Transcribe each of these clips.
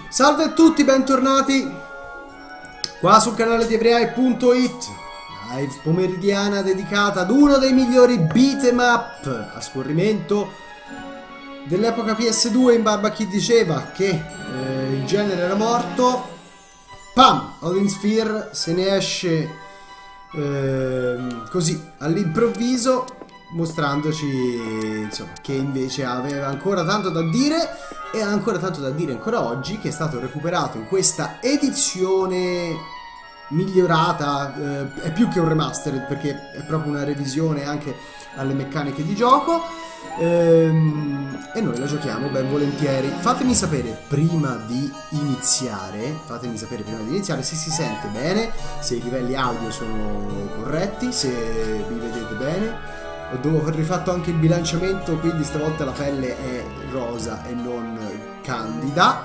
Salve a tutti, bentornati qua sul canale di Evreai.it, live pomeridiana dedicata ad uno dei migliori beat'em up a scorrimento dell'epoca PS2, in barba a chi diceva che il genere era morto. Pam! Odin Sphere se ne esce così all'improvviso, mostrandoci insomma che invece aveva ancora tanto da dire, e ha ancora tanto da dire ancora oggi, che è stato recuperato in questa edizione migliorata. È più che un remastered, perché è proprio una revisione anche alle meccaniche di gioco, e noi la giochiamo ben volentieri. Fatemi sapere prima di iniziare se si sente bene, se i livelli audio sono corretti, se vi vedete bene. Ho rifatto anche il bilanciamento, quindi stavolta la pelle è rosa e non candida.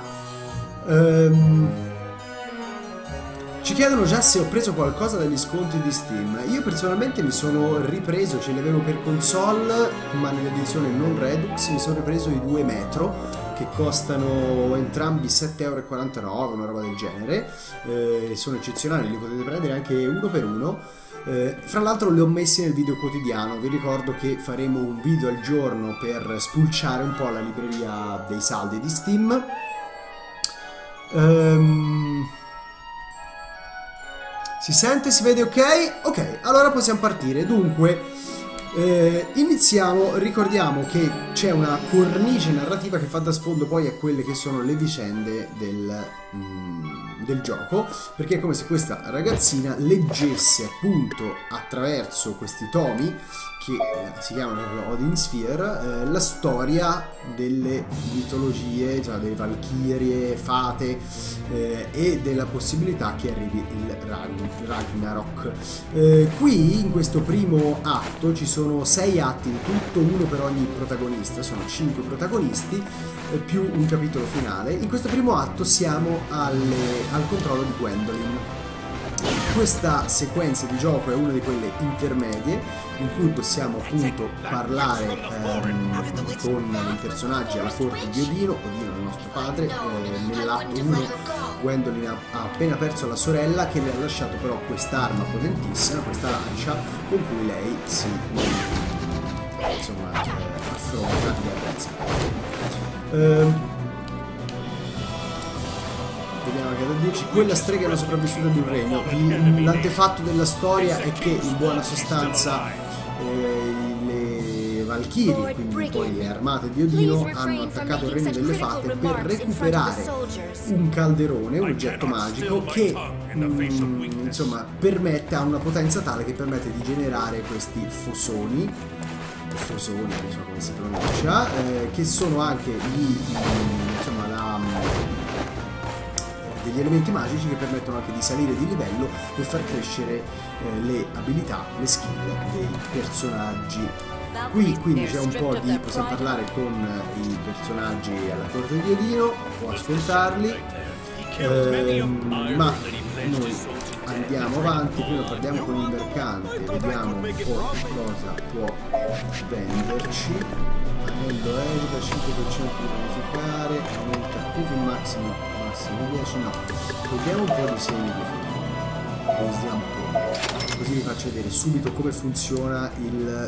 Ci chiedono già se ho preso qualcosa dagli sconti di Steam. Io personalmente mi sono ripreso, ce li avevo per console, ma nell'edizione non Redux, mi sono ripreso i 2 Metro, che costano entrambi 7,49 €, una roba del genere. Sono eccezionali, li potete prendere anche uno per uno. Fra l'altro li ho messi nel video quotidiano. Vi ricordo che faremo un video al giorno per spulciare un po' la libreria dei saldi di Steam. Si sente, si vede ok? Ok, allora possiamo partire. Dunque, iniziamo. Ricordiamo che c'è una cornice narrativa che fa da sfondo poi a quelle che sono le vicende del gioco, perché è come se questa ragazzina leggesse appunto attraverso questi tomi, che si chiamano proprio Odin Sphere, la storia delle mitologie, cioè delle valchirie, fate, e della possibilità che arrivi il Ragnarok. Qui in questo primo atto ci sono 6 atti in tutto, uno per ogni protagonista, sono 5 protagonisti più un capitolo finale. In questo primo atto siamo al controllo di Gwendolyn. Questa sequenza di gioco è una di quelle intermedie in cui possiamo appunto parlare con i personaggi alla corte di Odino. Odino è il nostro padre. Nell'atto 1 Gwendolyn ha appena perso la sorella, che le ha lasciato però quest'arma potentissima, questa lancia, con cui lei si affronta gli avversari. Vediamo che da dirci. Quella strega è una sopravvissuta di un regno. L'antefatto della storia è che in buona sostanza le Valchirie, quindi poi le armate di Odino, hanno attaccato il regno delle fate per recuperare un calderone, un oggetto magico che insomma ha una potenza tale che permette di generare questi fosoni, non so come si pronuncia, che sono anche degli elementi magici che permettono anche di salire di livello e far crescere le abilità, le skill dei personaggi. Qui quindi c'è un po' di... possiamo parlare con i personaggi alla corte di Odino o ascoltarli, ma noi andiamo avanti. Prima parliamo con il mercante, vediamo un po' che cosa può venderci. Aumento evita 5% di bonificare, aumenta più che massimo 10, no. Togliamo un po' di semi di frutto, così vi faccio vedere subito come funziona il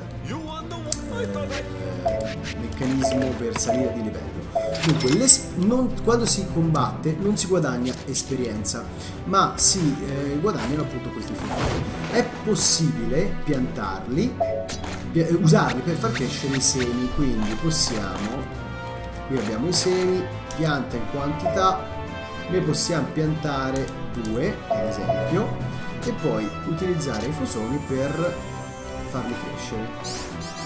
meccanismo per salire di livello. Dunque, quando si combatte non si guadagna esperienza, ma si guadagnano appunto questi frutti. È possibile piantarli, usarli per far crescere i semi, quindi possiamo, qui abbiamo i semi, pianta in quantità, ne possiamo piantare 2 ad esempio, e poi utilizzare i fosoni per farli crescere.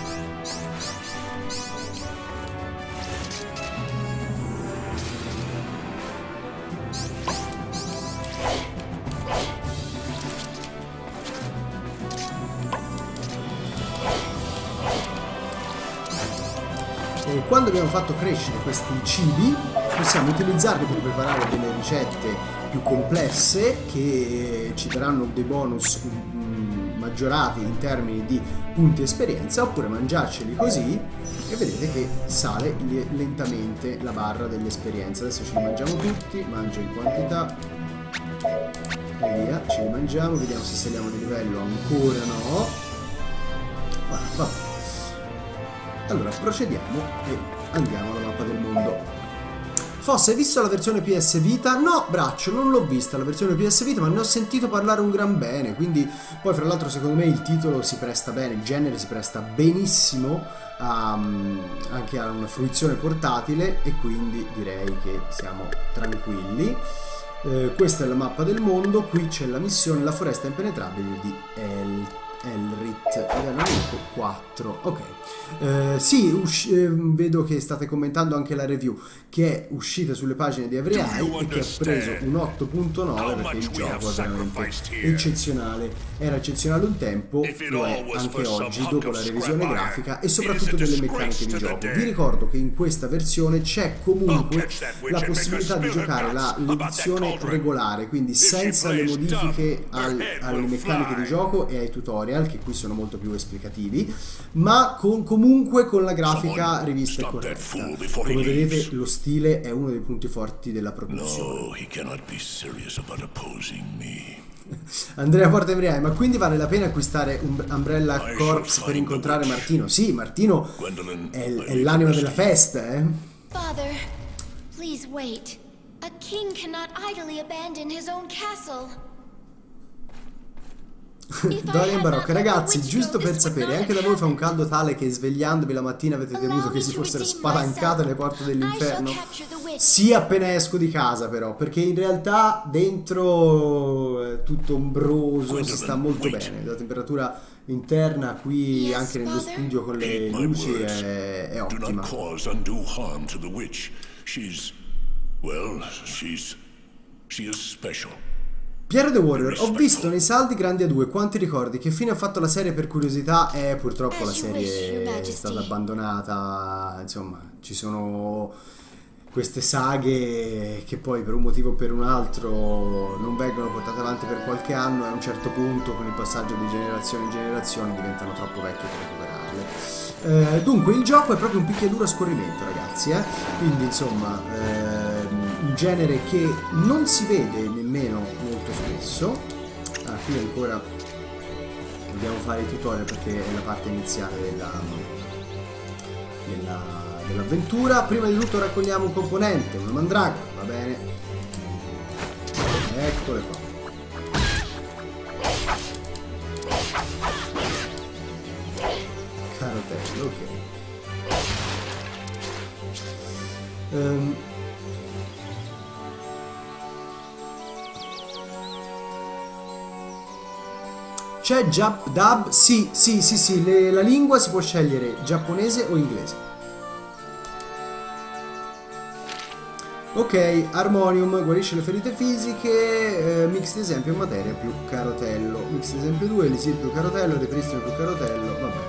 Quando abbiamo fatto crescere questi cibi possiamo utilizzarli per preparare delle ricette più complesse che ci daranno dei bonus maggiorati in termini di punti esperienza, oppure mangiarceli così e vedete che sale lentamente la barra dell'esperienza. Adesso ce li mangiamo tutti, mangio in quantità e via, ce li mangiamo, vediamo se saliamo di livello. Ancora no. Vabbè. Allora procediamo e andiamo alla mappa del mondo. Fosse, hai visto la versione PS Vita? No, braccio, non l'ho vista la versione PS Vita, ma ne ho sentito parlare un gran bene, quindi poi fra l'altro secondo me il titolo si presta bene, il genere si presta benissimo anche a una fruizione portatile, e quindi direi che siamo tranquilli. Questa è la mappa del mondo, qui c'è la missione La foresta impenetrabile di Elrit, livello 4. Ok. Sì, vedo che state commentando anche la review che è uscita sulle pagine di Every Eye e che ha preso un 8.9 perché il gioco è veramente eccezionale. Era eccezionale un tempo, lo è anche oggi dopo la revisione grafica e soprattutto delle meccaniche di gioco. Vi ricordo che in questa versione c'è comunque la possibilità di giocare l'edizione regolare, quindi senza le modifiche alle meccaniche di gioco e ai tutorial, che qui sono molto più esplicativi, ma comunque con la grafica rivista e corretta. Come vedete lo stile è uno dei punti forti della produzione. Andrea Porta Every Eye, ma quindi vale la pena acquistare un Umbrella Corps per incontrare Martino? Sì, Martino è l'anima della festa, eh? Father, please wait. A king cannot idly abandon his own castle. Dorian Barocca, ragazzi, giusto per sapere, anche da voi fa un caldo tale che svegliandovi la mattina avete temuto che si fossero spalancate le porte dell'inferno? Sì, appena esco di casa però, perché in realtà dentro è tutto ombroso, si sta molto bene, la temperatura interna qui anche nello studio con le luci è ottima. Piero The Warrior, ho visto nei saldi Grandi A2, quanti ricordi? Che fine ha fatto la serie per curiosità? Purtroppo la serie è stata abbandonata, insomma, ci sono queste saghe che poi per un motivo o per un altro non vengono portate avanti per qualche anno e a un certo punto con il passaggio di generazione in generazione diventano troppo vecchie per recuperarle. Dunque il gioco è proprio un picchiaduro a scorrimento, ragazzi, quindi insomma un genere che non si vede nemmeno molto spesso. Qui ancora dobbiamo fare i tutorial perché è la parte iniziale dell'avventura. Prima di tutto raccogliamo un componente, una mandragola, va bene, eccole qua. Carotello, ok. C'è Dub? Sì, la lingua si può scegliere giapponese o inglese. Ok, Armonium guarisce le ferite fisiche, mix di esempio materia più carotello, mix di esempio 2, elisir più carotello, ripristino più carotello, vabbè.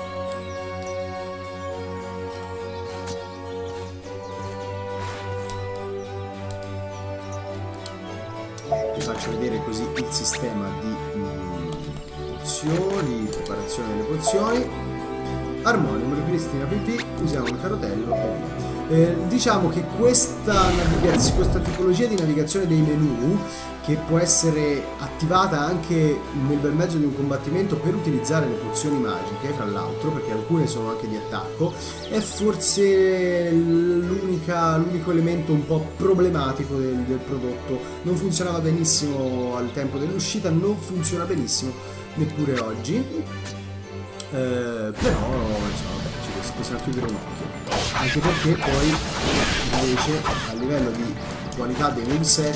Vi faccio vedere così il sistema di pozioni, preparazione delle pozioni. Armonium, ripristina PP, usiamo il carotello e via. Diciamo che questa tipologia di navigazione dei menu, che può essere attivata anche nel bel mezzo di un combattimento per utilizzare le pozioni magiche, fra l'altro, perché alcune sono anche di attacco, è forse l'unico elemento un po' problematico del prodotto. Non funzionava benissimo al tempo dell'uscita, non funziona benissimo neppure oggi, però insomma ci possiamo chiudere un occhio, anche perché poi invece a livello di qualità dei moveset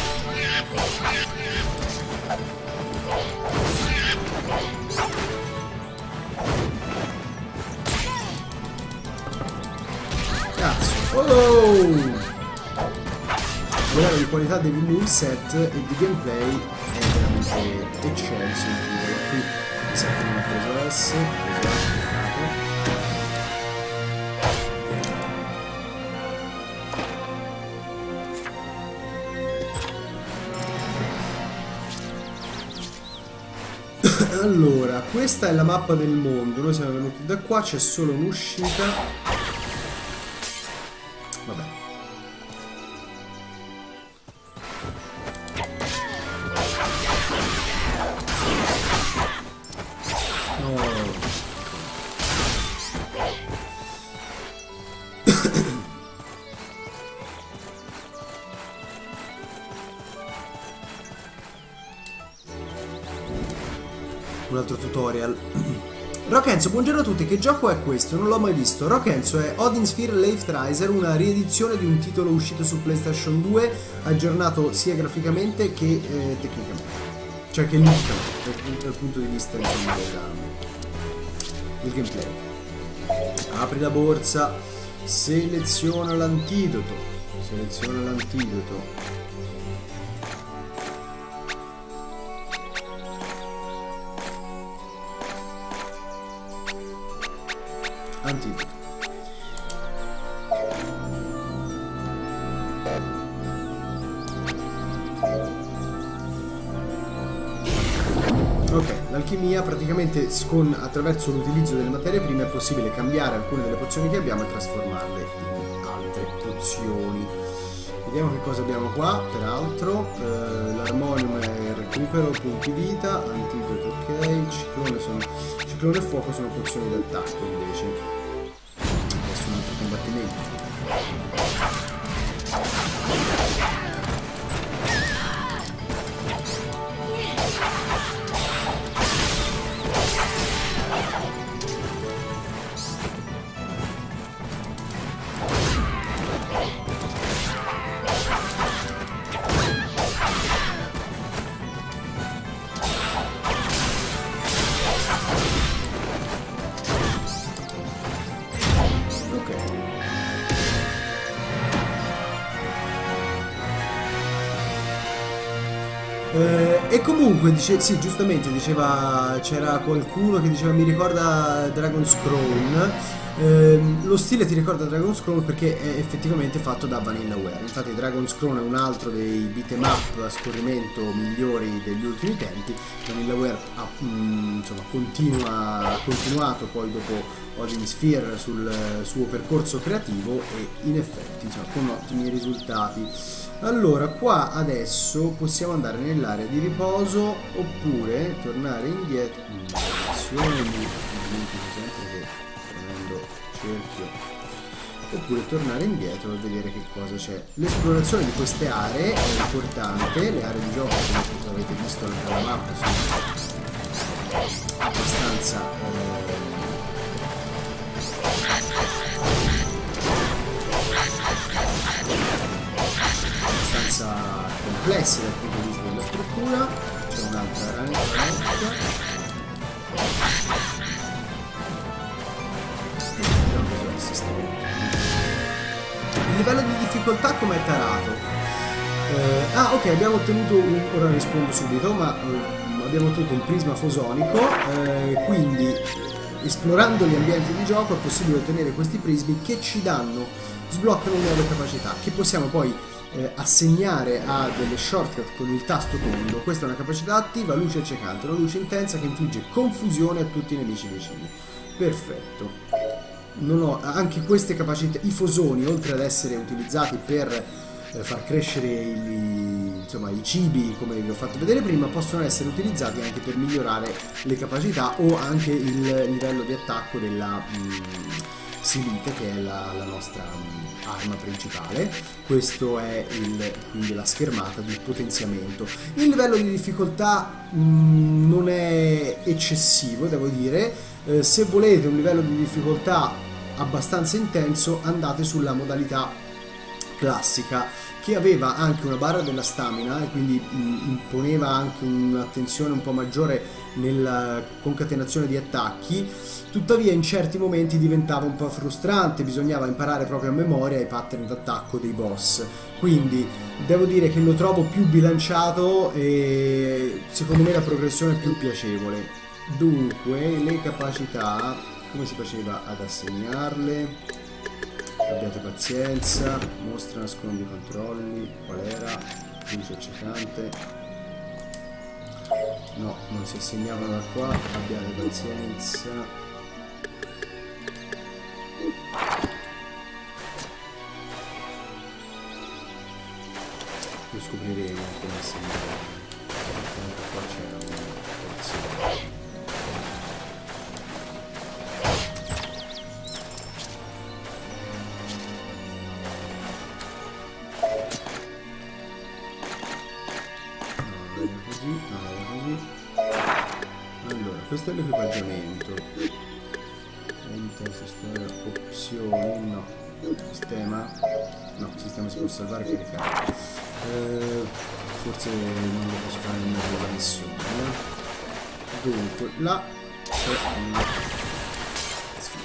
cazzo, a livello di qualità dei moveset e di gameplay è veramente eccelso. Qui mi sa che non ho preso S, allora questa è la mappa del mondo. Noi siamo venuti da qua, c'è solo un'uscita. Vabbè. Un altro tutorial. Rockenzo, buongiorno a tutti, che gioco è questo? Non l'ho mai visto. Rockenzo è Odin Sphere Leif Tracer, una riedizione di un titolo uscito su PlayStation 2, aggiornato sia graficamente che tecnicamente. Cioè che look, dal punto di vista insomma, del gameplay. Apri la borsa, seleziona l'antidoto. Seleziona l'antidoto. Antidoto. Ok, l'alchimia praticamente attraverso l'utilizzo delle materie prime è possibile cambiare alcune delle pozioni che abbiamo e trasformarle in altre pozioni. Vediamo che cosa abbiamo qua, peraltro. L'armonium è recupero, punti vita, antidoto ok, ciclone e fuoco sono pozioni d'attacco invece. Adesso un altro combattimento. E comunque, sì, giustamente diceva, c'era qualcuno che diceva mi ricorda Dragon's Crown. Lo stile ti ricorda Dragon's Crown perché è effettivamente fatto da Vanillaware. Infatti Dragon's Crown è un altro dei beat'em up a scorrimento migliori degli ultimi tempi. Vanillaware ha insomma, continuato poi dopo Odin Sphere sul suo percorso creativo e in effetti insomma, con ottimi risultati. Allora, qua adesso possiamo andare nell'area di riposo oppure tornare indietro. Azione di sempre che premendo cerchio. Oppure tornare indietro e vedere che cosa c'è. L'esplorazione di queste aree è importante. Le aree di gioco, come avete visto nella mappa, sono abbastanza complessi dal punto di vista della struttura. C'è un'altra ranetta. Il livello di difficoltà com'è tarato? Ok, abbiamo ottenuto ora rispondo subito, ma abbiamo ottenuto un prisma fosonico, quindi esplorando gli ambienti di gioco è possibile ottenere questi prismi che ci sbloccano nuove capacità che possiamo poi assegnare a delle shortcut con il tasto tondo. Questa è una capacità attiva, luce accecante, una luce intensa che infligge confusione a tutti i nemici vicini. Perfetto. Anche queste capacità, i fosoni, oltre ad essere utilizzati per far crescere i cibi, come vi ho fatto vedere prima, possono essere utilizzati anche per migliorare le capacità o anche il livello di attacco della Silite, che è la nostra arma principale. Questo è quindi la schermata di potenziamento. Il livello di difficoltà non è eccessivo, devo dire. Se volete un livello di difficoltà abbastanza intenso, andate sulla modalità classica, che aveva anche una barra della stamina e quindi imponeva anche un'attenzione un po' maggiore nella concatenazione di attacchi. Tuttavia in certi momenti diventava un po' frustrante, bisognava imparare proprio a memoria i pattern d'attacco dei boss. Quindi devo dire che lo trovo più bilanciato e secondo me la progressione è più piacevole. Dunque, le capacità, come si faceva ad assegnarle? Abbiate pazienza, mostra, nascondi i controlli, qual era? Luce accecante. No, non si assegnavano da qua, abbiate pazienza. Lo scopriremo come assegnare. Qua c'era una porzione. Allora, questo è l'equipaggiamento. Opzioni, no. Sistema. No, il sistema si può salvare e caricare. Forse non lo posso fare nemmeno con la missione. Dunque, là c'è una sfida.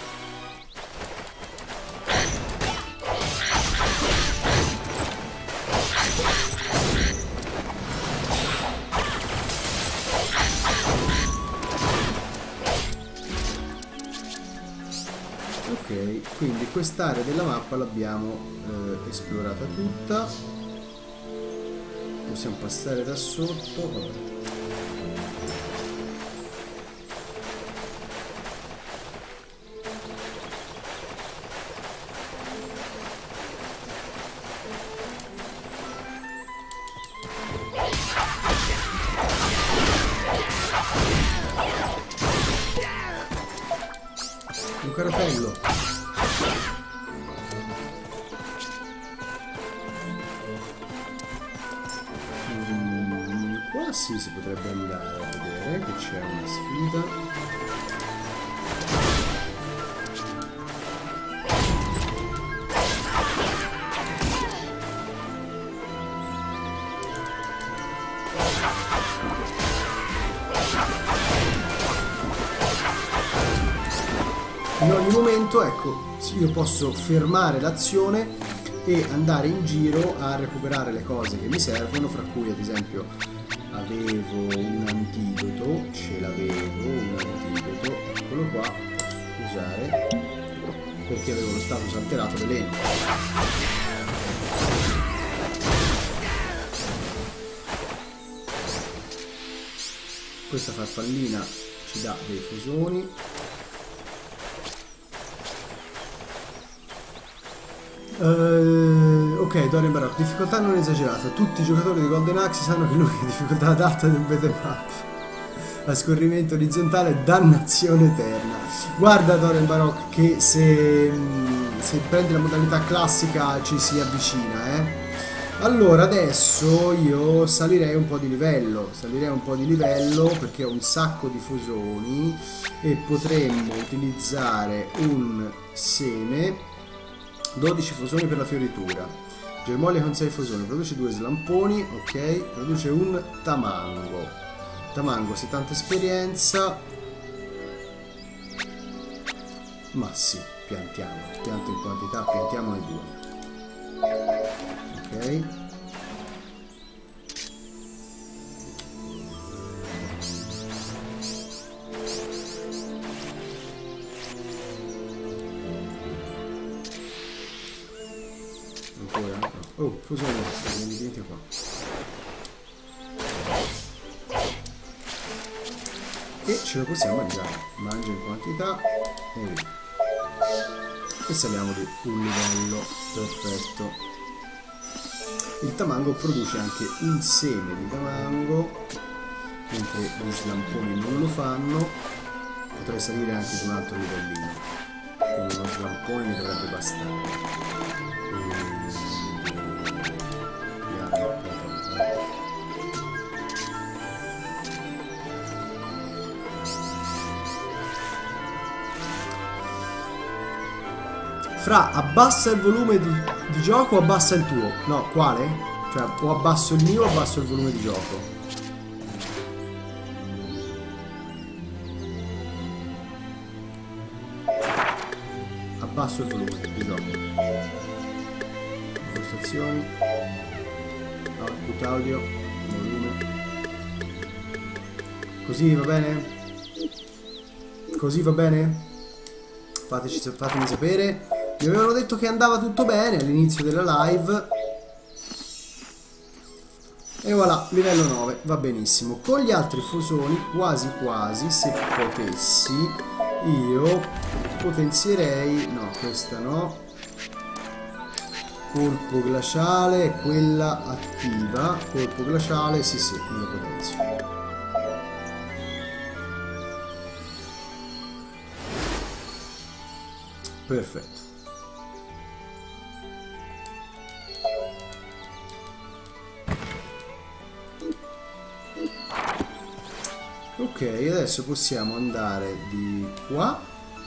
Ok, quindi quest'area della mappa l'abbiamo esplorata tutta. Possiamo passare da sotto. Vabbè. Un caratello. Qua sì, si potrebbe andare a vedere che c'è una sfida. In ogni momento, ecco, io posso fermare l'azione e andare in giro a recuperare le cose che mi servono, fra cui ad esempio avevo un antidoto, ce l'avevo, un antidoto, eccolo qua, posso usare, perché avevo lo status alterato veleno. Questa farfallina ci dà dei fusoni. Ok, Dorian Barrock, difficoltà non esagerata. Tutti i giocatori di Golden Axe sanno che l'unica difficoltà adatta del beat'em up a scorrimento orizzontale, dannazione eterna. Guarda Dorian Barrock che se prendi la modalità classica ci si avvicina, Allora adesso io salirei un po' di livello, perché ho un sacco di fusoni e potremmo utilizzare un seme. 12 fusoni per la fioritura. Germoglia con 6 fusoni. Produce 2 slamponi. Ok. Produce un tamango. Tamango 70 esperienza. Ma sì, piantiamo. Pianto in quantità, piantiamone 2. Ok. Oh, fusone, venite qua. E ce lo possiamo mangiare. Mangia in quantità e via. E saliamo di un livello. Perfetto. Il tamango produce anche un seme di tamango, mentre gli slamponi non lo fanno. Potrei salire anche su un altro livellino. Quindi uno slampone mi dovrebbe bastare. Fra, abbassa il volume di gioco o abbassa il tuo? No, quale? Cioè, o abbasso il mio o abbasso il volume di gioco? Abbasso il volume di gioco. Impostazioni. Output audio. Volume. Così va bene? Così va bene? Fatemi sapere. Mi avevano detto che andava tutto bene all'inizio della live. E voilà, livello 9, va benissimo. Con gli altri fusoni, quasi quasi, se potessi, io potenzierei... No, questa no. Colpo glaciale è quella attiva. Colpo glaciale, sì, me lo potenzio. Perfetto. Ok, adesso possiamo andare di qua.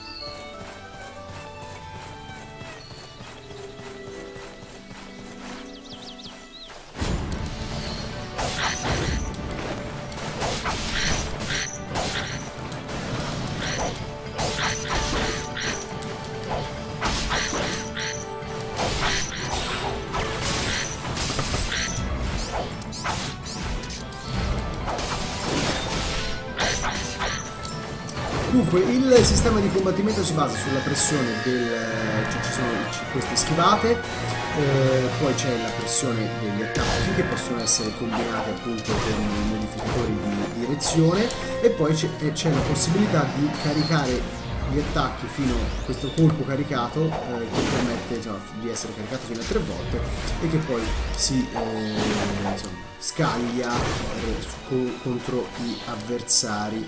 Dunque, il sistema di combattimento si basa sulla pressione del... cioè ci sono queste schivate, poi c'è la pressione degli attacchi che possono essere combinati appunto con modificatori di direzione e poi c'è la possibilità di caricare gli attacchi fino a questo colpo caricato che permette insomma, di essere caricato fino a 3 volte e che poi si insomma, scaglia contro gli avversari.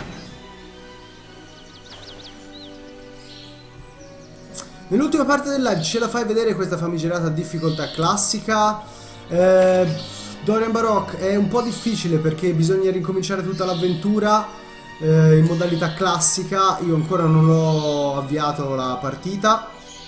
Nell'ultima parte del live ce la fai vedere questa famigerata difficoltà classica? Dorian Baroque è un po' difficile perché bisogna ricominciare tutta l'avventura in modalità classica. Io ancora non ho avviato la partita.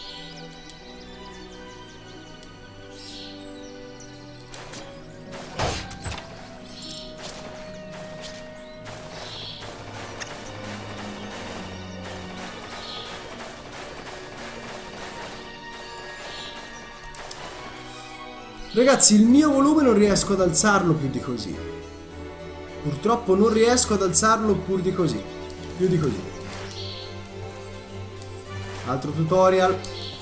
Ragazzi, il mio volume non riesco ad alzarlo più di così. Purtroppo non riesco ad alzarlo più di così. Altro tutorial.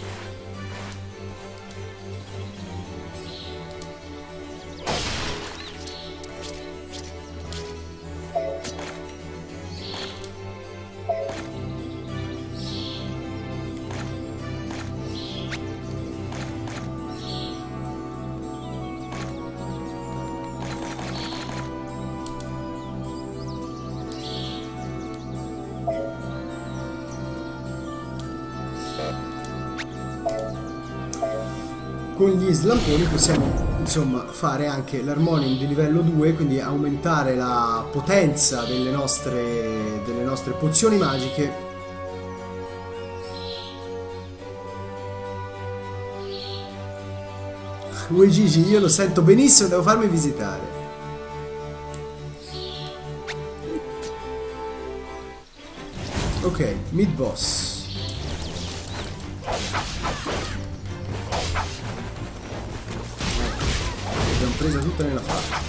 Con gli slamponi possiamo insomma fare anche l'armonium di livello 2, quindi aumentare la potenza delle nostre pozioni magiche. Gigi, io lo sento benissimo, devo farmi visitare. Ok, mid boss. L'abbiamo presa tutta nella faccia.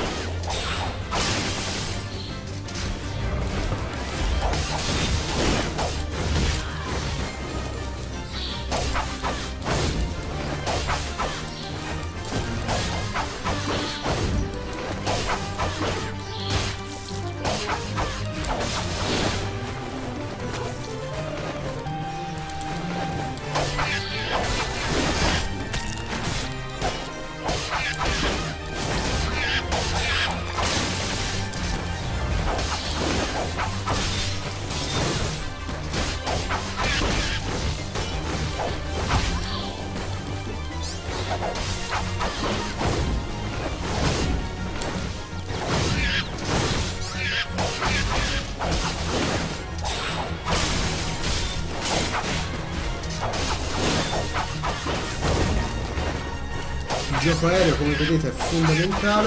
Il gioco aereo, come vedete, è fondamentale.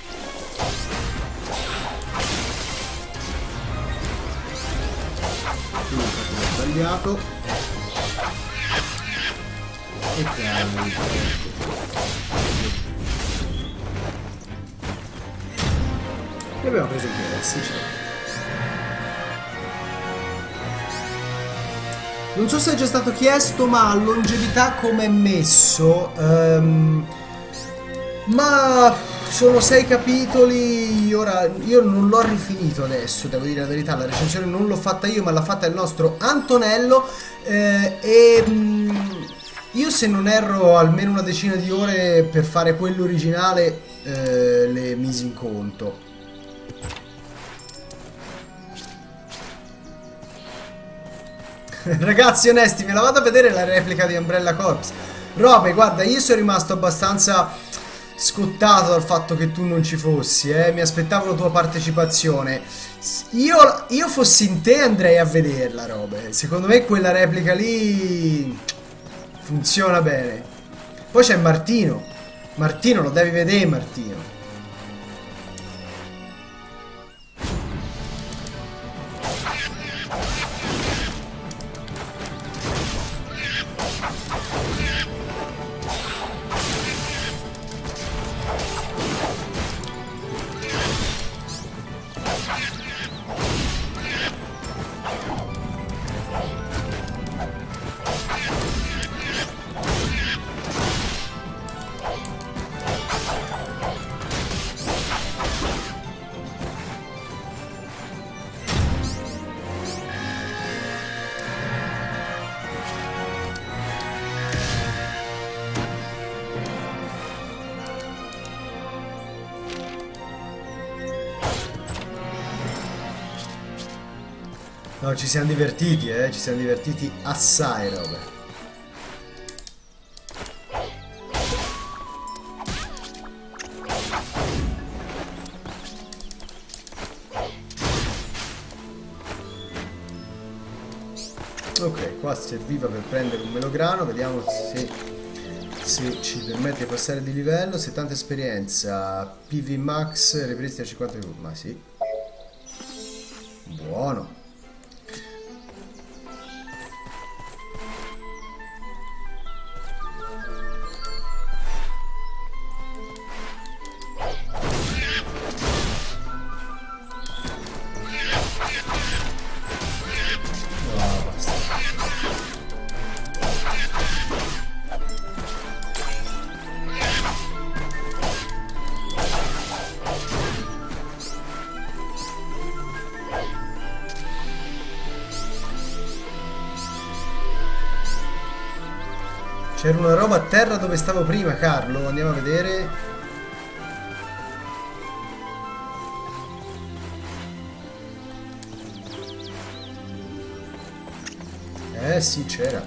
Quindi infatti l'ho sbagliato. E calmi. E abbiamo preso il PS, Non so se è già stato chiesto, ma longevità come è messo? Ma Sono 6 capitoli, ora io non l'ho rifinito adesso, devo dire la verità, la recensione non l'ho fatta io ma l'ha fatta il nostro Antonello io se non erro almeno una decina di ore per fare quello originale le misi in conto. Ragazzi onesti, me la vado a vedere la replica di Umbrella Corps. Robe, guarda, io sono rimasto abbastanza scottato dal fatto che tu non ci fossi, mi aspettavo la tua partecipazione. Io fossi in te andrei a vederla, Robe. Secondo me quella replica lì funziona bene. Poi c'è Martino. Martino, lo devi vedere, Martino. No, ci siamo divertiti, ci siamo divertiti assai, Robe. Ok, qua serviva per prendere un melograno, vediamo se ci permette di passare di livello. 70 esperienza, PV max, ripristina 50 minuti, ma sì. Buono. C'era una roba a terra dove stavo prima, Carlo. Andiamo a vedere. Sì, c'era.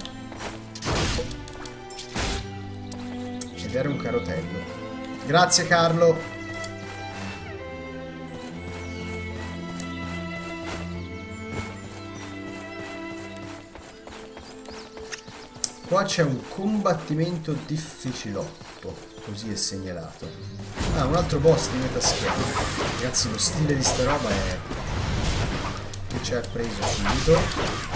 Ed era un carotello. Grazie, Carlo. Qua c'è un combattimento difficilotto, così è segnalato. Ah, un altro boss di metaschermo. Ragazzi, lo stile di sta roba è che ci ha preso subito.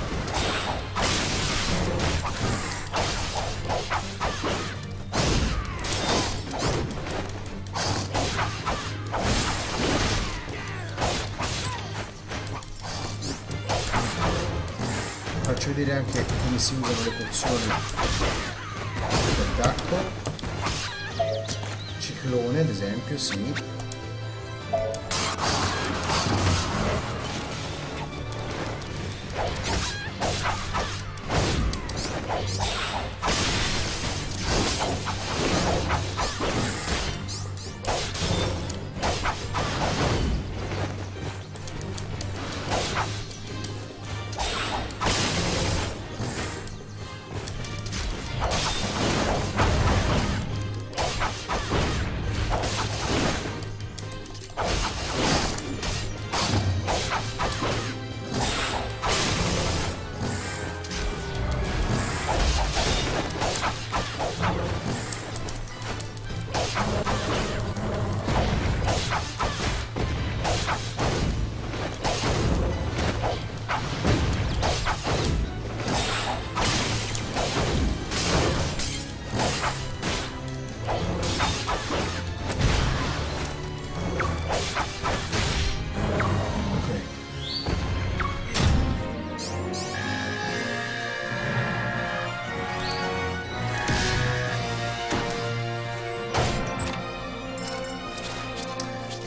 Faccio vedere anche come si usano le pozioni d'attacco. Ciclone ad esempio, sì.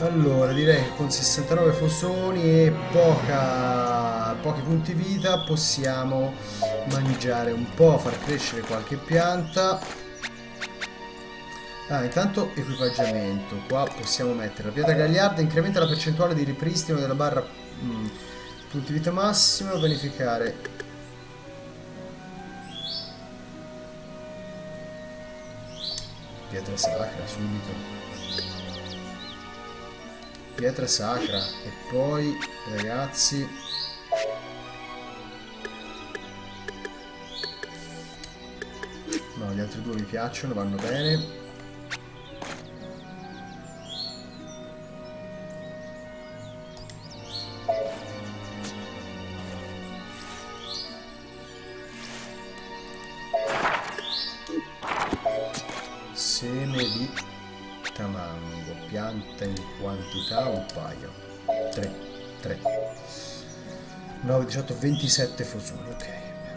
Allora, direi che con 69 fosoni e pochi punti vita possiamo mangiare un po', far crescere qualche pianta. Intanto equipaggiamento. Qua possiamo mettere la pietra gagliarda, incrementa la percentuale di ripristino della barra punti vita massimo, verificare. Pietra sacra, subito. Pietra sacra. E poi, ragazzi, no, gli altri due mi piacciono, vanno bene. Seme di tamango, pianta in quantità un paio, 3 9, 18, 27 fosoni, ok.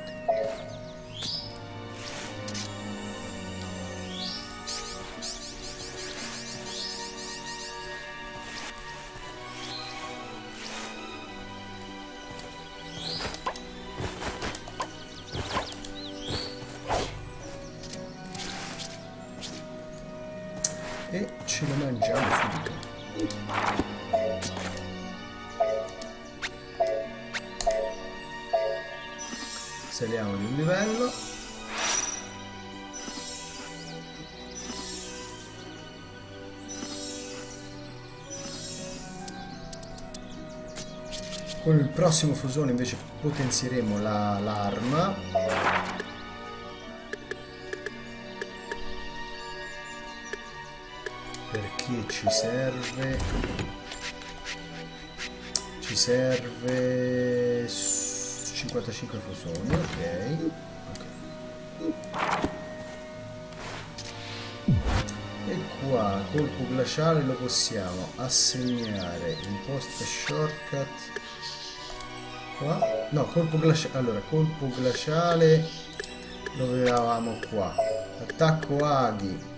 E ce lo mangiamo subito. Saliamo di un livello. Con il prossimo fusone invece potenzieremo l'arma. Perché ci serve 55 fusoni, ok. E qua colpo glaciale lo possiamo assegnare, imposta shortcut qua, no, colpo glaciale, allora colpo glaciale lo avevamo qua, attacco aghi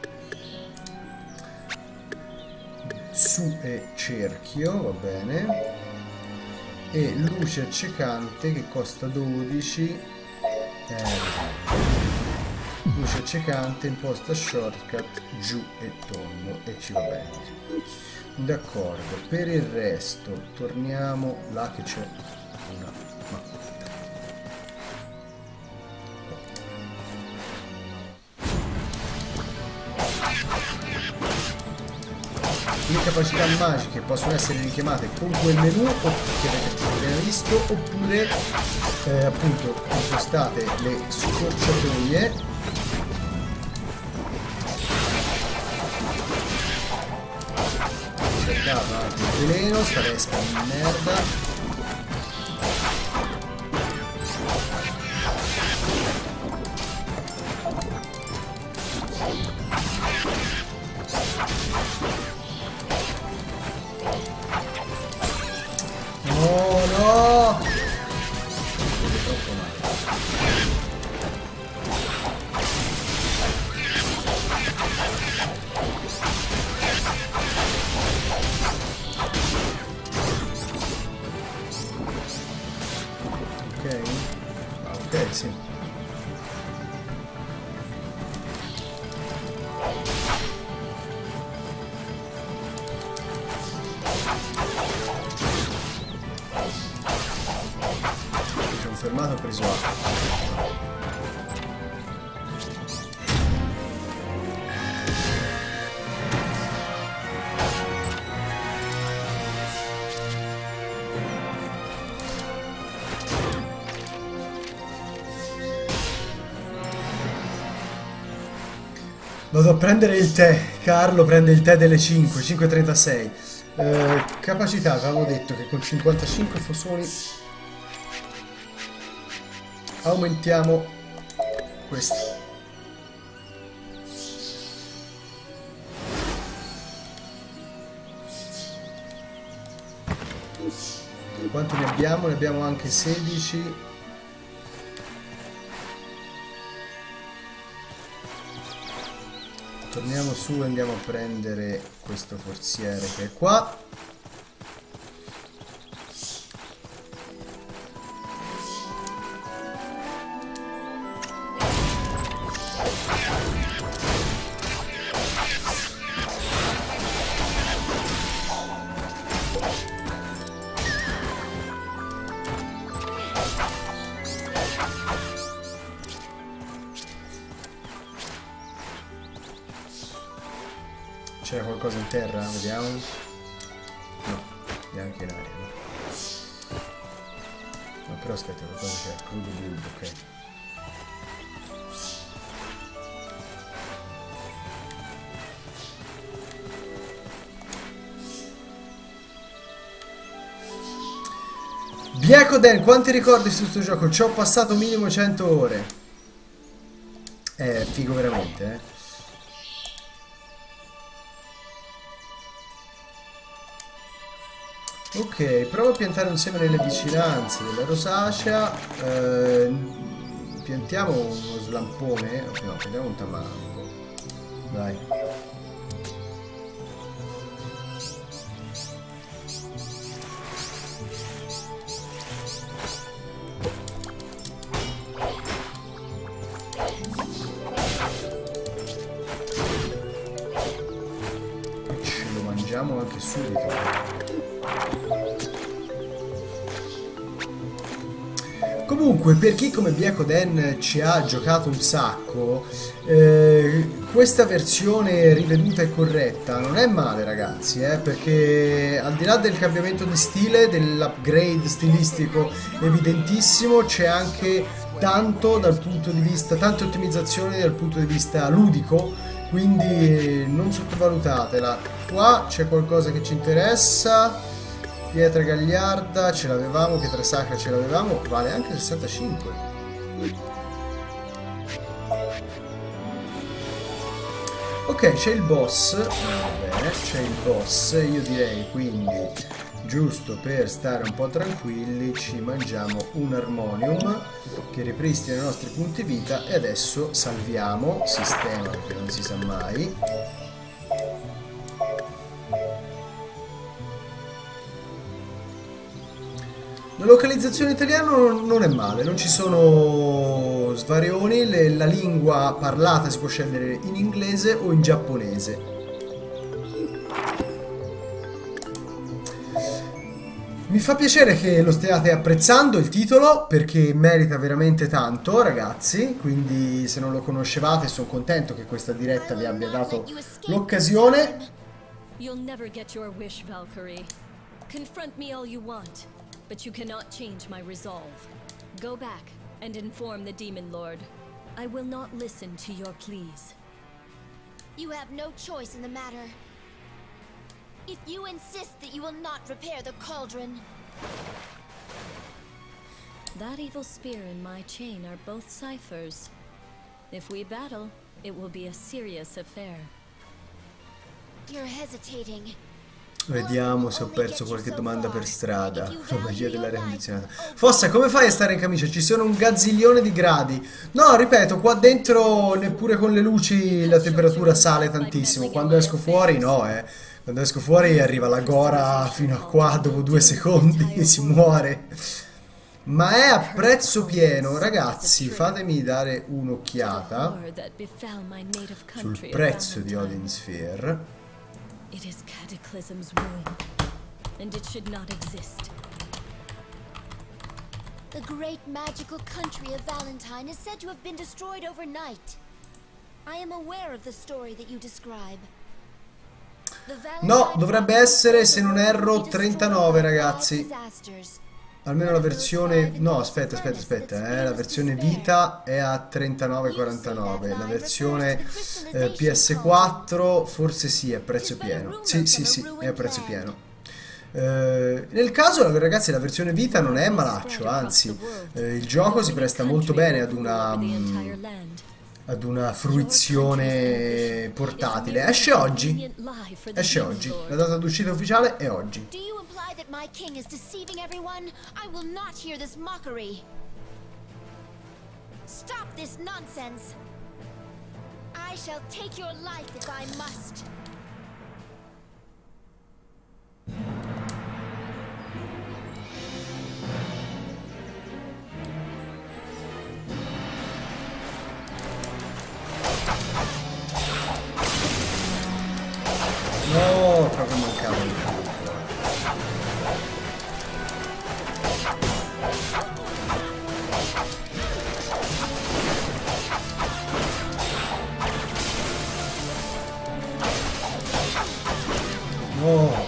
su e cerchio, va bene, e luce accecante che costa 12, luce accecante, imposta shortcut, giù e tondo, e ci va bene. D'accordo, per il resto torniamo là che c'è una mappetta. Le capacità magiche possono essere richiamate con quel menu che avete appena visto, oppure appunto impostate le scorciatoie. Cercava anche il veleno, sta vespa di merda. Ok, sì. Confermato, preso A. Vado a prendere il tè. Carlo prende il tè delle 5, 5:36. Capacità, avevamo detto che con 55 fosoni aumentiamo questo. Quanto ne abbiamo? Ne abbiamo anche 16. torniamo su e andiamo a prendere questo forziere che è qua. C'era qualcosa in terra? Vediamo. No, neanche in aria. No, però aspetta, qualcosa c'è. Crudo bulb, ok. Byakugan, quanti ricordi su questo gioco? Ci ho passato minimo 100 ore. È figo veramente, eh. Ok, provo a piantare un seme nelle vicinanze della rosacea. Piantiamo uno slampone. No, piantiamo un tamanco. Dai. Ce lo mangiamo anche subito. Comunque, per chi come Byakugan ci ha giocato un sacco, questa versione riveduta e corretta non è male, ragazzi, perché al di là del cambiamento di stile, dell'upgrade stilistico evidentissimo, c'è anche tanto dal punto di vista, tante ottimizzazioni dal punto di vista ludico, quindi non sottovalutatela. Qua c'è qualcosa che ci interessa. Pietra gagliarda ce l'avevamo, pietra sacra ce l'avevamo, vale anche 65. Ok, c'è il boss, va bene, c'è il boss, io direi quindi, giusto per stare un po' tranquilli, ci mangiamo un armonium che ripristina i nostri punti vita e adesso salviamo, sistema perché non si sa mai. La localizzazione italiana non è male, non ci sono svarioni, la lingua parlata si può scegliere in inglese o in giapponese. Mi fa piacere che lo stiate apprezzando il titolo perché merita veramente tanto, ragazzi, quindi se non lo conoscevate sono contento che questa diretta vi abbia dato l'occasione. You'll never get your wish, Valkyrie. Confront me all you want. But you cannot change my resolve. Go back and inform the Demon Lord. I will not listen to your pleas. You have no choice in the matter. If you insist that you will not repair the cauldron... That evil spear and my chain are both ciphers. If we battle, it will be a serious affair. You're hesitating. Vediamo se ho perso qualche domanda per strada. La magia dell'aria condizionata. Fossa, come fai a stare in camicia? Ci sono un gazzilione di gradi. No, ripeto, qua dentro neppure con le luci la temperatura sale tantissimo. Quando esco fuori, no, Quando esco fuori arriva la gora fino a qua dopo 2 secondi e si muore. Ma è a prezzo pieno, ragazzi. Fatemi dare un'occhiata sul prezzo di Odin Sphere. It is Cataclysm's womb, and it should not exist. The great magical country of Valentine is said to have been destroyed overnight. I am aware of the story that you describe. No, dovrebbe essere, se non erro, 39, ragazzi. Almeno la versione... No, aspetta, la versione Vita è a 39,49. La versione PS4 forse sì, è a prezzo pieno. Sì, è a prezzo pieno. Nel caso, ragazzi, la versione Vita non è malaccio, anzi, il gioco si presta molto bene ad una fruizione portatile. Esce oggi. La data d'uscita ufficiale è oggi. That my king is deceiving everyone? I will not hear this mockery. Stop this nonsense. I I shall take your life if I must. No, proprio mancava il colpo. No.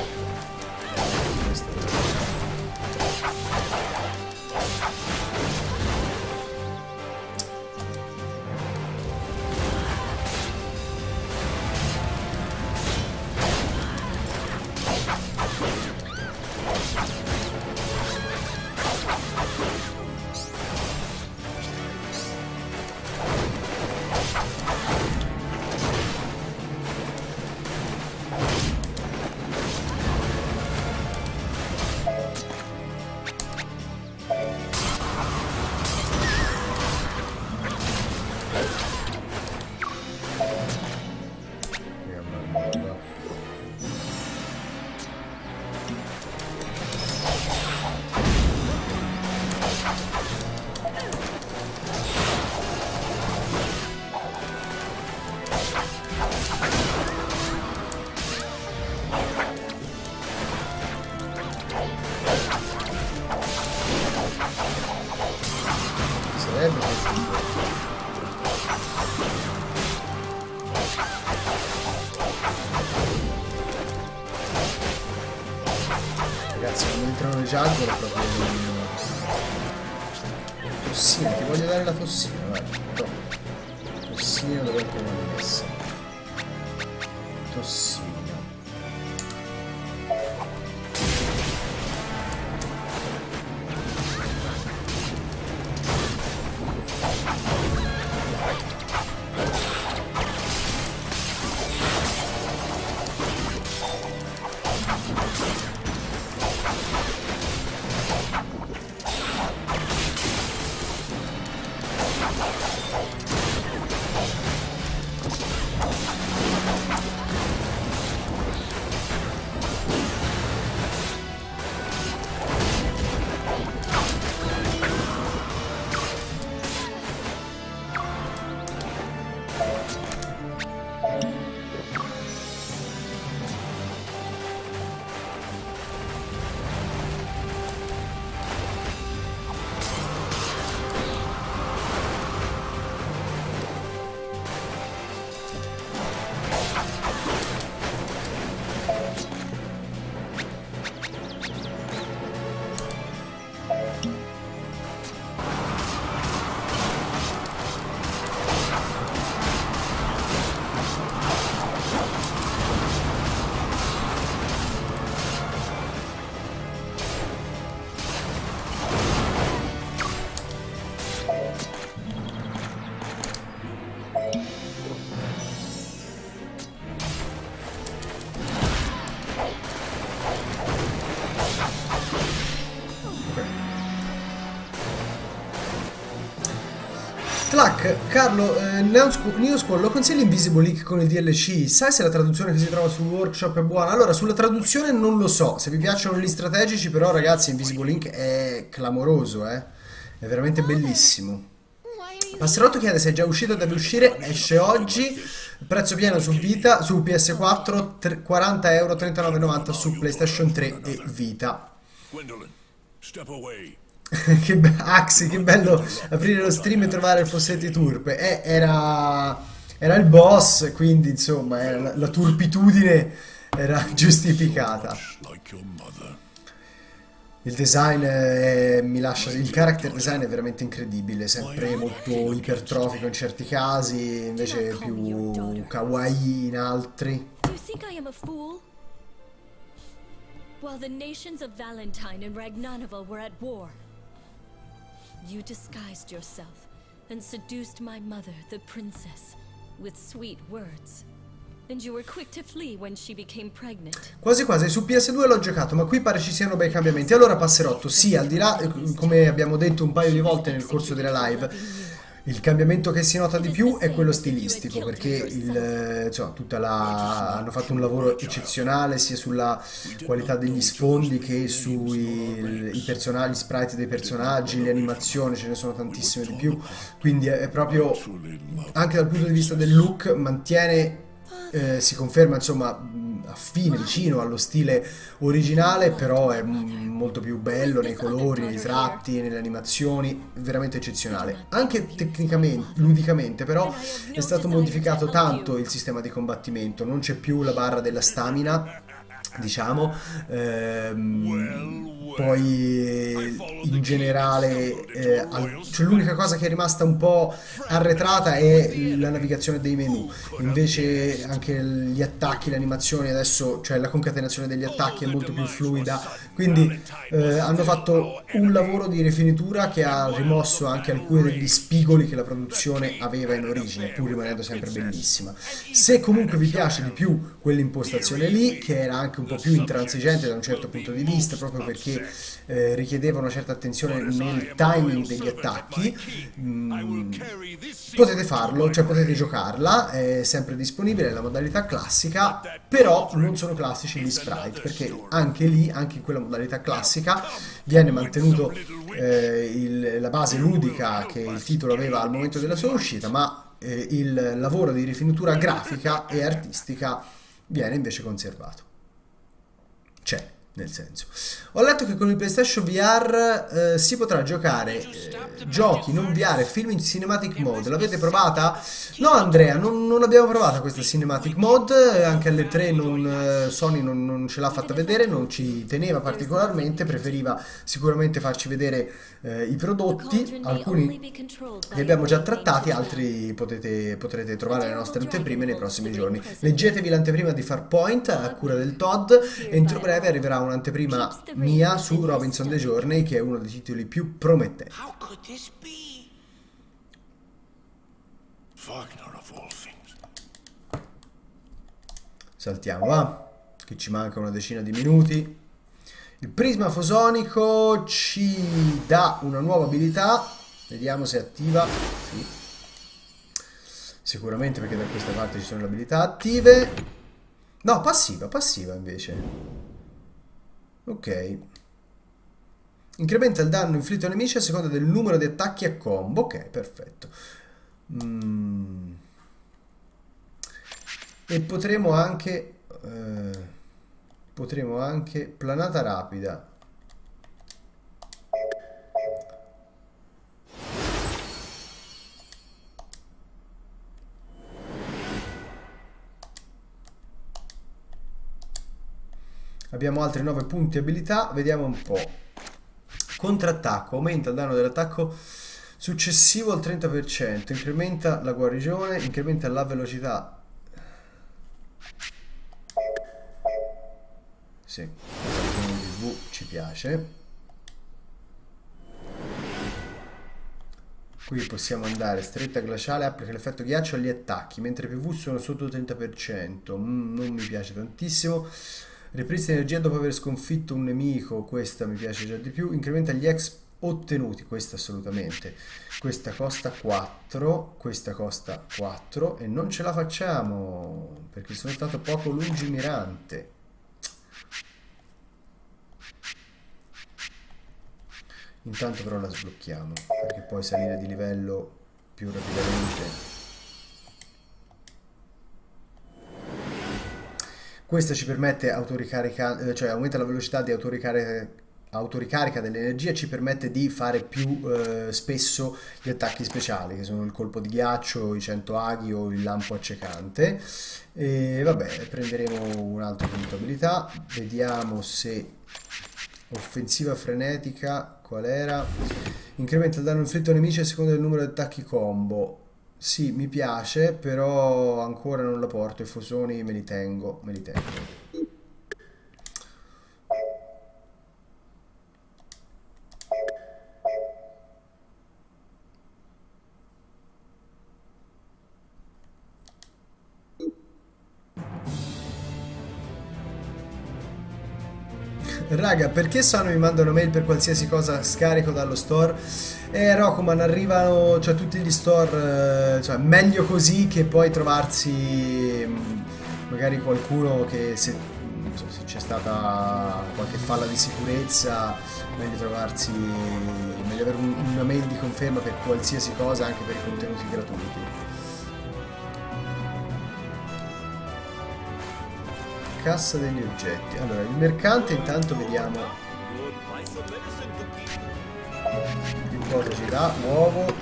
Ragazzi, quando entrano i Jaguar proprio... Tossina, ti voglio dare la tossina, vai. No. Tossina dove anche l'ho messa. Tossina. Clack, Carlo, New School, lo consigli Invisible Link con il DLC? Sai se la traduzione che si trova sul workshop è buona? Allora, sulla traduzione non lo so, se vi piacciono gli strategici, però ragazzi Invisible Link è clamoroso, è veramente bellissimo. Passerotto chiede se è già uscito, deve uscire, esce oggi, prezzo pieno su Vita, su PS4, 40 euro, 39,90 su PlayStation 3 e Vita. Gwendolyn, step away. Axi, che bello aprire lo stream e trovare il Fossetti turpe. Era il boss, quindi insomma la turpitudine era giustificata. Il design mi lascia, il character design è veramente incredibile, sempre molto ipertrofico in certi casi, invece più kawaii in altri. While the nations of Valentine and Ragnarval were at war, you disguised yourself and seduced my mother, the princess, with sweet words. And you were quick to flee when she became pregnant. Quasi quasi su PS2 l'ho giocato, ma qui pare ci siano bei cambiamenti. Allora Passerotto, sì, al di là, come abbiamo detto un paio di volte nel corso della live, Il cambiamento che si nota di più è quello stilistico, perché insomma, hanno fatto un lavoro eccezionale sia sulla qualità degli sfondi che sui personaggi, gli sprite dei personaggi, le animazioni, ce ne sono tantissime di più, quindi è proprio, anche dal punto di vista del look, mantiene, si conferma insomma affine, vicino allo stile originale, però è molto più bello nei colori, nei tratti, nelle animazioni, veramente eccezionale. Anche tecnicamente, ludicamente però, è stato modificato tanto il sistema di combattimento, non c'è più la barra della stamina, diciamo, poi in generale cioè l'unica cosa che è rimasta un po' arretrata è la navigazione dei menu, invece anche gli attacchi, le animazioni adesso, cioè la concatenazione degli attacchi è molto più fluida, quindi hanno fatto un lavoro di rifinitura che ha rimosso anche alcuni degli spigoli che la produzione aveva in origine, pur rimanendo sempre bellissima. Se comunque vi piace di più quell'impostazione lì, che era anche un po' più intransigente da un certo punto di vista, proprio perché richiedeva una certa attenzione nel timing degli attacchi, potete farlo, cioè potete giocarla, è sempre disponibile nella modalità classica, però non sono classici gli sprite, perché anche lì, anche in quella modalità classica, viene mantenuto la base ludica che il titolo aveva al momento della sua uscita, ma il lavoro di rifinitura grafica e artistica viene invece conservato. C'è, nel senso. Ho letto che con il PlayStation VR si potrà giocare giochi non VR e film in Cinematic Mode. L'avete provata? No, Andrea, non abbiamo provata questa Cinematic Mode, anche alle 3 Sony non ce l'ha fatta vedere, non ci teneva particolarmente, preferiva sicuramente farci vedere i prodotti, alcuni li abbiamo già trattati, altri potrete trovare le nostre anteprime nei prossimi giorni. Leggetevi l'anteprima di Farpoint a cura del Todd, e entro breve arriverà un'anteprima mia su Robinson The Journey, che è uno dei titoli più promettenti. Saltiamo, va, che ci manca una decina di minuti. Il prisma fosonico ci dà una nuova abilità, vediamo se è attiva. Sì. Sicuramente, perché da questa parte ci sono le abilità attive. No, passiva invece. Ok. Incrementa il danno inflitto ai nemici a seconda del numero di attacchi a combo. Ok, perfetto. E potremo anche planata rapida. Abbiamo altri 9 punti abilità, vediamo un po'. Contrattacco, aumenta il danno dell'attacco successivo al 30%, incrementa la guarigione, incrementa la velocità. Sì, la V ci piace. Qui possiamo andare stretta glaciale, applica l'effetto ghiaccio agli attacchi, mentre i PV sono sotto il 30%. Non mi piace tantissimo. Ripristina energia dopo aver sconfitto un nemico, questa mi piace già di più. Incrementa gli exp ottenuti, questa assolutamente. Questa costa 4, questa costa 4 e non ce la facciamo perché sono stato poco lungimirante. Intanto però la sblocchiamo, perché poi salire di livello più rapidamente. Questa ci permette cioè aumenta la velocità di autoricarica dell'energia, ci permette di fare più spesso gli attacchi speciali, che sono il colpo di ghiaccio, i 100 aghi o il lampo accecante. E vabbè, prenderemo un altro punto abilità, vediamo se offensiva frenetica, qual era? Incrementa il danno inflitto ai nemici a seconda del numero di attacchi combo. Sì, mi piace, però ancora non la porto, i fosoni me li tengo. Raga, perché Sony mi mandano mail per qualsiasi cosa scarico dallo store? Rokuman, arrivano, cioè tutti gli store, cioè meglio così che poi trovarsi magari qualcuno che se c'è stata qualche falla di sicurezza, meglio trovarsi, meglio avere una mail di conferma per qualsiasi cosa, anche per i contenuti gratuiti. Cassa degli oggetti. Allora, il mercante intanto vediamo che cosa ci dà. Uovo.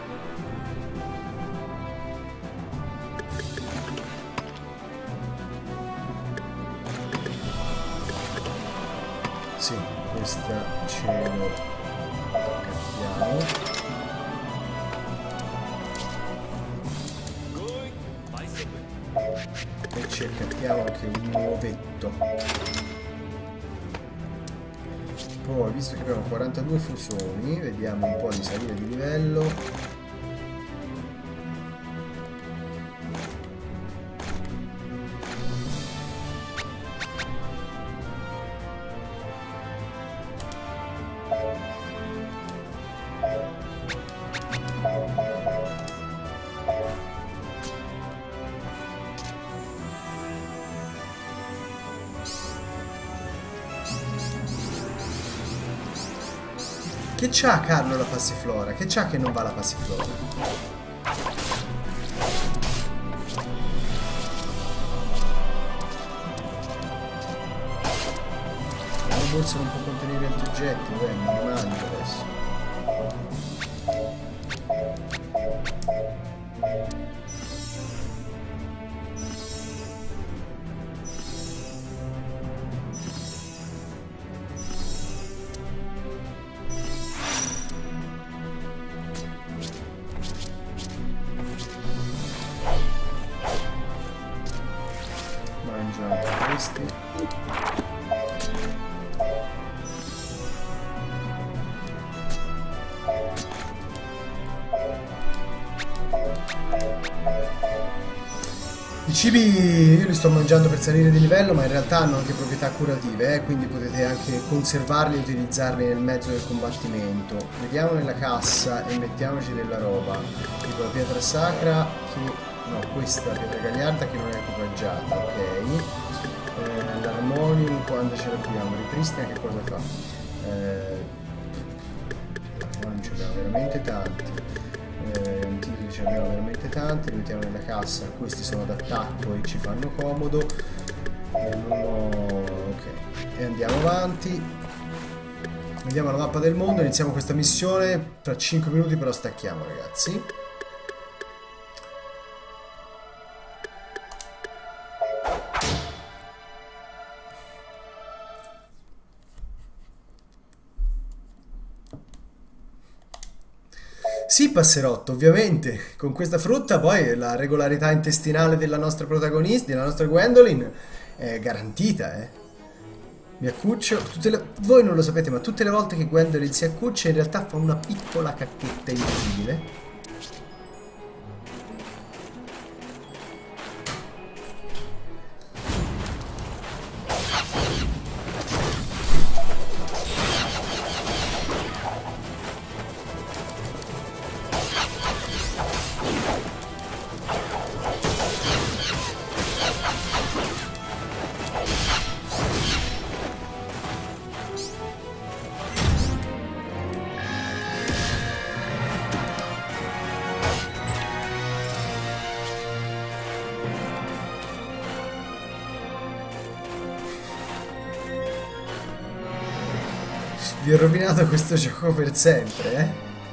Sì, questa ce lo cattiamo. E ci accattiamo anche un uovetto. Poi, visto che abbiamo 42 fusoni, vediamo un po' di salire di livello. Che c'ha Carlo la passiflora? Che c'ha che non va la passiflora? La borsa non può contenere altri oggetti, me li mangio adesso. I cibi io li sto mangiando per salire di livello, ma in realtà hanno anche proprietà curative, quindi potete anche conservarli e utilizzarli nel mezzo del combattimento. Vediamo nella cassa e mettiamoci della roba, tipo la pietra sacra, che no, questa pietra gagliarda che non è equipaggiata, ok. L'armonium quando ce l'abbiamo, ripristina che cosa fa? L'armonium ce l'abbiamo veramente tanti. Ce ne abbiamo veramente tanti, li mettiamo nella cassa, questi sono d'attacco e ci fanno comodo. Ok, e andiamo avanti. Andiamo alla mappa del mondo, iniziamo questa missione, tra 5 minuti però stacchiamo ragazzi. Sì, passerotto, ovviamente, con questa frutta poi la regolarità intestinale della nostra protagonista, della nostra Gwendolyn, è garantita, Mi accuccio, voi non lo sapete, ma tutte le volte che Gwendolyn si accuccia in realtà fa una piccola cacchetta invisibile. Vi ho rovinato questo gioco per sempre,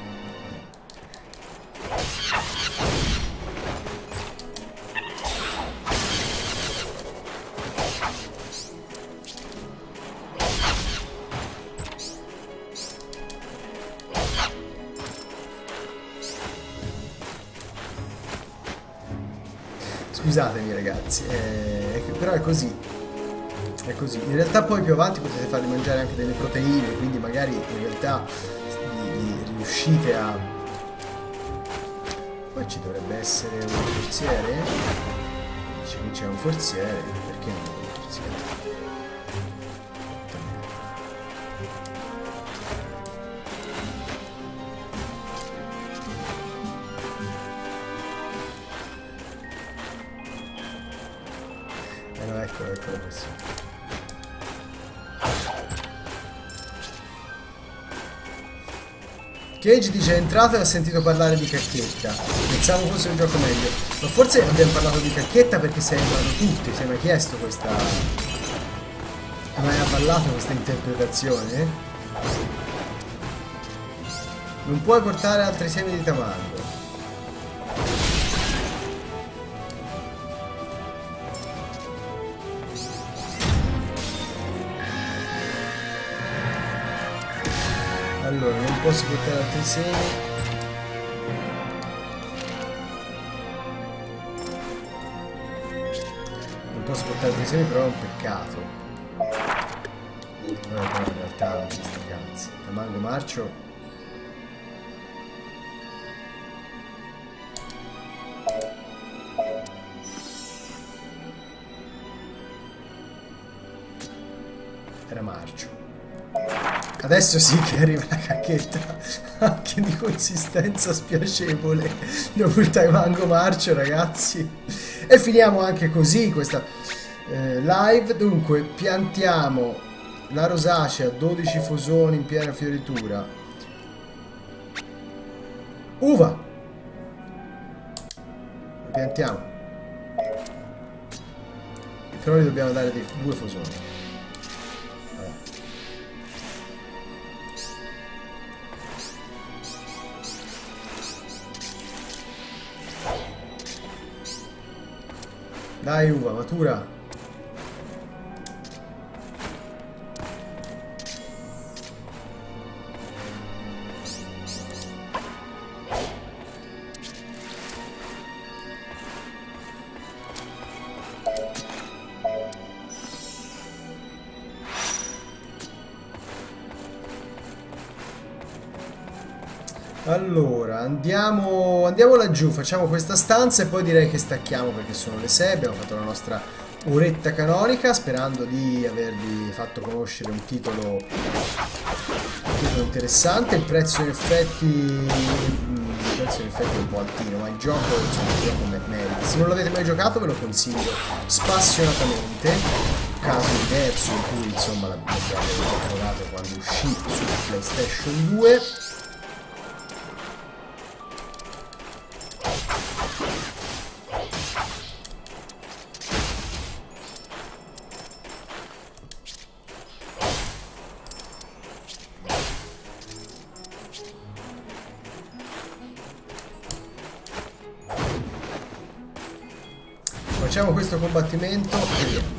Scusatemi ragazzi, però è così. È così, in realtà poi più avanti potete farli mangiare anche delle proteine, quindi magari in realtà riuscite a... Poi ci dovrebbe essere un forziere? Dice che c'è un forziere, perché non un forziere? ecco la prossima. Cage dice è entrato e ha sentito parlare di Cacchetta. Pensavo fosse un gioco meglio. Ma forse abbiamo parlato di Cacchetta perché sembrano tutti. Si è mai chiesto questa... mai avvallato questa interpretazione? Non puoi portare altri semi di tamango. Allora, non posso portare altri semi. Non posso portare altri semi, però è un peccato. Allora, però in realtà non ci sta cazzo. Tamango marcio. Era marcio. Adesso sì che arriva la cacchetta, anche di consistenza spiacevole dopo il tamango marcio, ragazzi. E finiamo anche così questa live. Dunque, piantiamo la rosacea, 12 fosoni in piena fioritura. Uva! Lo piantiamo. Però gli dobbiamo dare 2 fosoni. Dai uva, matura. Allora, andiamo laggiù, facciamo questa stanza e poi direi che stacchiamo perché sono le 6, abbiamo fatto la nostra oretta canonica, sperando di avervi fatto conoscere un titolo interessante. Il prezzo in effetti è un po' altino, ma il gioco, insomma, il gioco merita. Se non l'avete mai giocato ve lo consiglio spassionatamente. Caso diverso in cui insomma l'abbiamo provato quando uscì su PlayStation 2. Facciamo questo combattimento e via.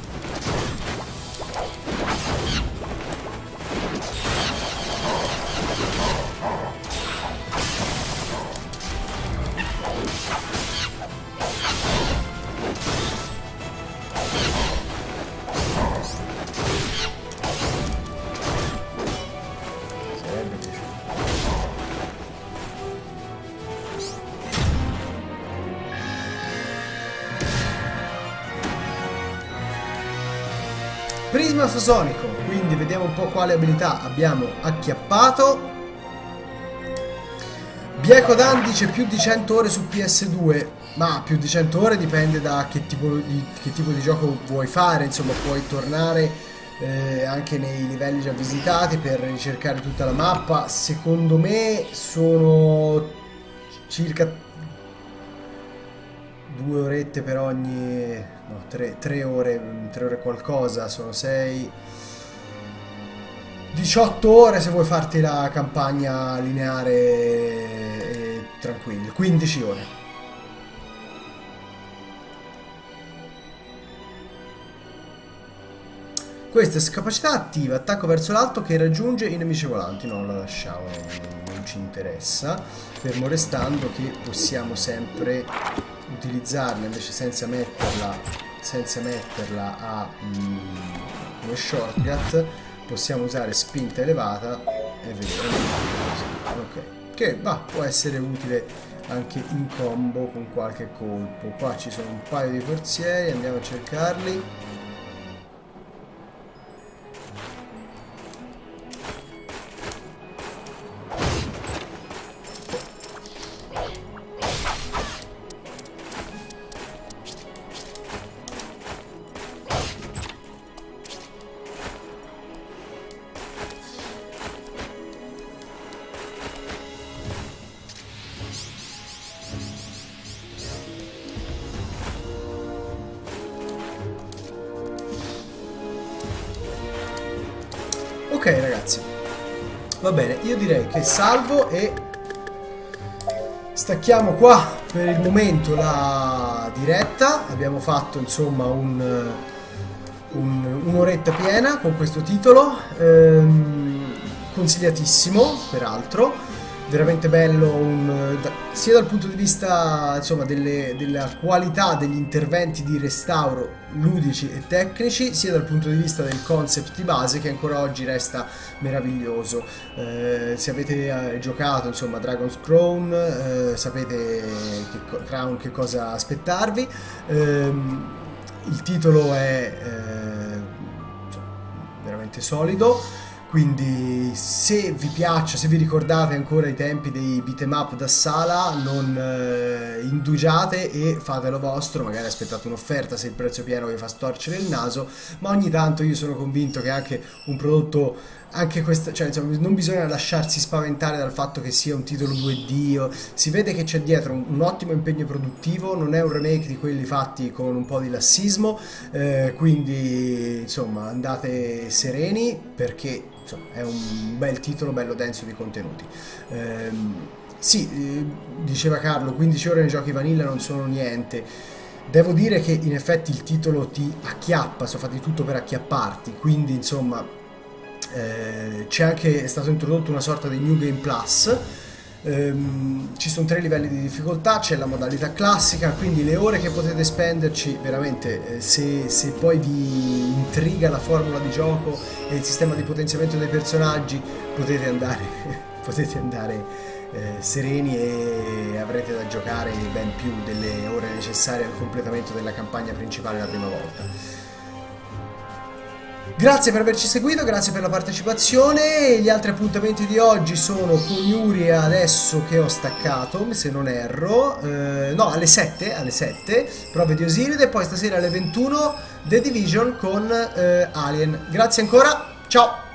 Prisma fosonico, quindi vediamo un po' quale abilità abbiamo acchiappato. Byakugan dice più di 100 ore su PS2, ma più di 100 ore dipende da che tipo di gioco vuoi fare, insomma puoi tornare anche nei livelli già visitati per ricercare tutta la mappa. Secondo me sono circa 2 orette per ogni... no, 3 ore qualcosa, sono 6... 18 ore se vuoi farti la campagna lineare e tranquillo, 15 ore. Questa è capacità attiva, attacco verso l'alto che raggiunge i nemici volanti. No, la lasciamo, non ci interessa. Fermo restando che possiamo sempre utilizzarla invece senza metterla a come shortcut. Possiamo usare spinta elevata e vedere così. Ok, che può essere utile anche in combo con qualche colpo. Qua ci sono un paio di forzieri, andiamo a cercarli. Ok ragazzi, va bene, io direi che salvo e stacchiamo qua per il momento la diretta. Abbiamo fatto insomma un'oretta piena con questo titolo, consigliatissimo peraltro, veramente bello, sia dal punto di vista insomma della qualità degli interventi di restauro ludici e tecnici, sia dal punto di vista del concept di base, che ancora oggi resta meraviglioso. Se avete giocato insomma Dragon's Crown, sapete che cosa aspettarvi. Il titolo è veramente solido. Quindi se vi piace, se vi ricordate ancora i tempi dei beat'em up da sala, non indugiate e fatelo vostro, magari aspettate un'offerta se il prezzo pieno vi fa storcere il naso, ma ogni tanto io sono convinto che anche un prodotto, anche questo, cioè insomma, non bisogna lasciarsi spaventare dal fatto che sia un titolo 2D, si vede che c'è dietro un ottimo impegno produttivo, non è un remake di quelli fatti con un po' di lassismo, quindi insomma andate sereni, perché insomma, è un bel titolo, bello denso di contenuti. Sì, diceva Carlo, 15 ore nei giochi vanilla non sono niente. Devo dire che in effetti il titolo ti acchiappa, sono fatti tutto per acchiapparti, quindi insomma è stato introdotto una sorta di New Game Plus. Ci sono 3 livelli di difficoltà, c'è la modalità classica, quindi le ore che potete spenderci veramente, se poi vi intriga la formula di gioco e il sistema di potenziamento dei personaggi, potete andare sereni e avrete da giocare ben più delle ore necessarie al completamento della campagna principale la prima volta. Grazie per averci seguito, grazie per la partecipazione. Gli altri appuntamenti di oggi sono con Yuri adesso che ho staccato, se non erro, no, alle 7, prove di Osiride, e poi stasera alle 21 The Division con Alien. Grazie ancora, ciao!